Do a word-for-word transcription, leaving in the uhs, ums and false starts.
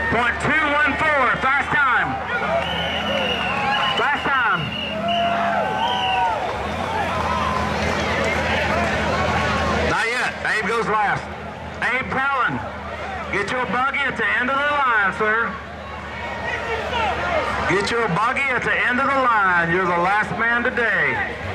point two one four, fast time. Fast time. Not yet. Abe goes last. Abe Pellin, get your buggy at the end of the line, sir. Get your buggy at the end of the line. You're the last man today.